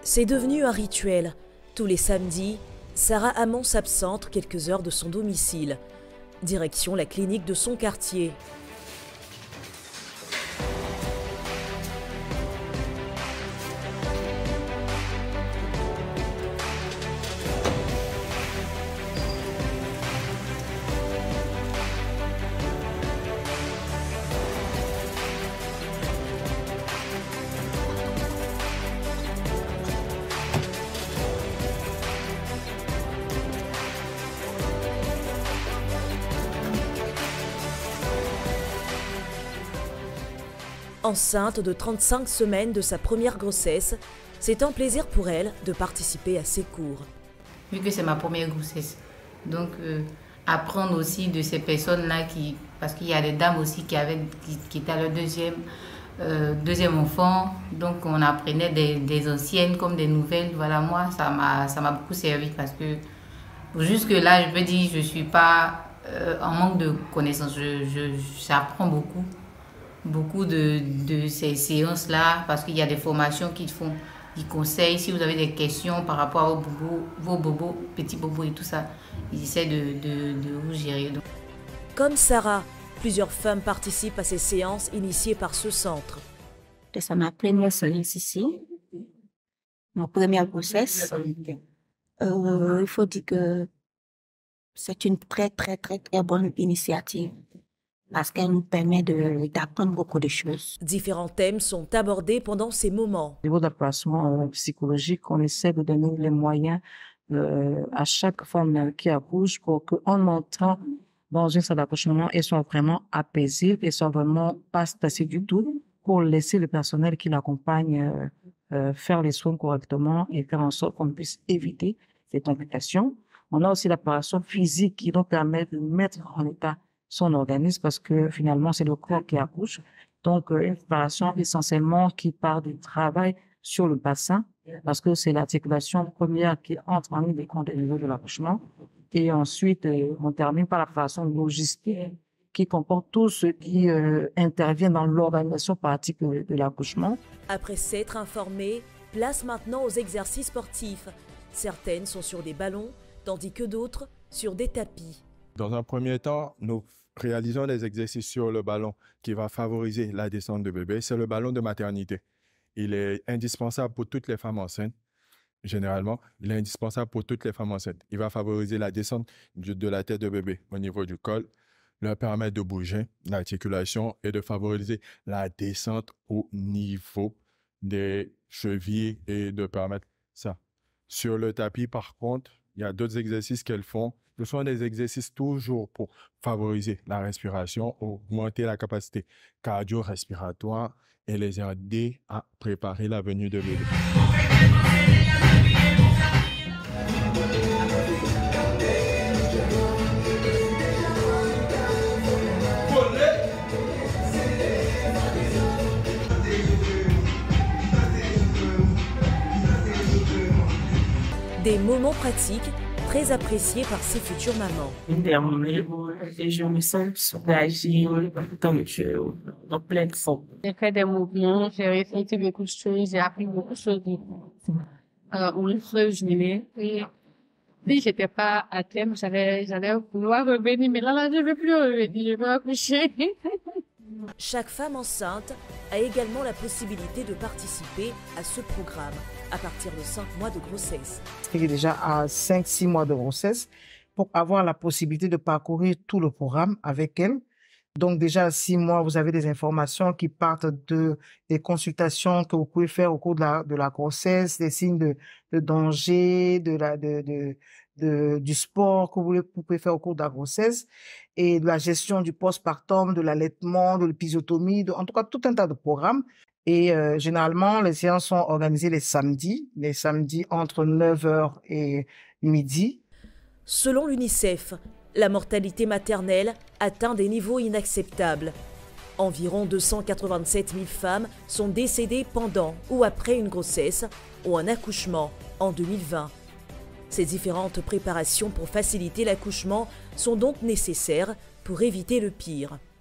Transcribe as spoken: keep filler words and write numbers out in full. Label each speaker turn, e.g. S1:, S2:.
S1: C'est devenu un rituel. Tous les samedis, Sarah Amon s'absente quelques heures de son domicile. Direction la clinique de son quartier. Enceinte de trente-cinq semaines de sa première grossesse, c'est un plaisir pour elle de participer à ces cours.
S2: Vu que c'est ma première grossesse, donc euh, apprendre aussi de ces personnes-là, qui, parce qu'il y a des dames aussi qui, avaient, qui, qui étaient à leur deuxième, euh, deuxième enfant, donc on apprenait des, des anciennes comme des nouvelles. Voilà, moi, ça m'a ça m'a beaucoup servi parce que jusque-là, je peux dire, je ne suis pas euh, en manque de connaissances, je, je, j'apprends beaucoup. beaucoup de, de ces séances-là, parce qu'il y a des formations qui font, qui conseillent, si vous avez des questions par rapport à vos bobos, vos bobos, petits bobos et tout ça, ils essaient de, de, de vous gérer. Donc.
S1: Comme Sarah, plusieurs femmes participent à ces séances initiées par ce centre.
S3: C'est ma première séance ici, ma première grossesse. Euh, il faut dire que c'est une très, très, très, très bonne initiative, parce qu'elle nous permet d'apprendre beaucoup de choses.
S1: Différents thèmes sont abordés pendant ces moments.
S4: Au niveau de placement euh, psychologique, on essaie de donner les moyens euh, à chaque femme qui accouche pour qu'en entrant dans une salle d'accouchement, elles soient vraiment apaisées et soient vraiment pas stressées du tout, pour laisser le personnel qui l'accompagne euh, euh, faire les soins correctement et faire en sorte qu'on puisse éviter ces complications. On a aussi la préparation physique qui nous permet de mettre en état son organisme, parce que finalement c'est le corps qui accouche. Donc euh, une préparation essentiellement qui part du travail sur le bassin, parce que c'est l'articulation première qui entre en ligne de compte au niveau de l'accouchement. Et ensuite euh, on termine par la préparation logistique qui comporte tout ce qui euh, intervient dans l'organisation pratique de, de l'accouchement.
S1: Après s'être informées, place maintenant aux exercices sportifs. Certaines sont sur des ballons, tandis que d'autres sur des tapis.
S5: Dans un premier temps, nous réalisons des exercices sur le ballon qui va favoriser la descente de bébé. C'est le ballon de maternité. Il est indispensable pour toutes les femmes enceintes, généralement. Il est indispensable pour toutes les femmes enceintes. Il va favoriser la descente de, de la tête de bébé au niveau du col, leur permettre de bouger l'articulation et de favoriser la descente au niveau des chevilles et de permettre ça. Sur le tapis, par contre, il y a d'autres exercices qu'elles font. Ce sont des exercices toujours pour favoriser la respiration, augmenter la capacité cardio-respiratoire et les aider à préparer la venue de bébé.
S1: Des moments pratiques très appréciés par ses futures mamans.
S6: Et je me sens soulagée, donc je, en pleine forme.
S7: J'ai fait des mouvements, j'ai réfléchi beaucoup de choses, j'ai appris beaucoup de choses. Euh, on se juillet. Et si j'étais pas à thème, j'allais, j'allais vouloir revenir, mais là, là, je ne veux plus revenir, je veux accoucher.
S1: Chaque femme enceinte a également la possibilité de participer à ce programme à partir de cinq mois de grossesse.
S8: Il est déjà à cinq six mois de grossesse pour avoir la possibilité de parcourir tout le programme avec elle. Donc déjà à six mois, vous avez des informations qui partent de des consultations que vous pouvez faire au cours de la, de la grossesse, des signes de, de danger, de la, de, de, de, du sport que vous, vous pouvez faire au cours de la grossesse, et de la gestion du postpartum, de l'allaitement, de l'épisiotomie, en tout cas tout un tas de programmes. Et euh, généralement, les séances sont organisées les samedis, les samedis entre neuf heures et midi.
S1: Selon l'UNICEF, la mortalité maternelle atteint des niveaux inacceptables. Environ deux cent quatre-vingt-sept mille femmes sont décédées pendant ou après une grossesse ou un accouchement en deux mille vingt. Ces différentes préparations pour faciliter l'accouchement sont donc nécessaires pour éviter le pire.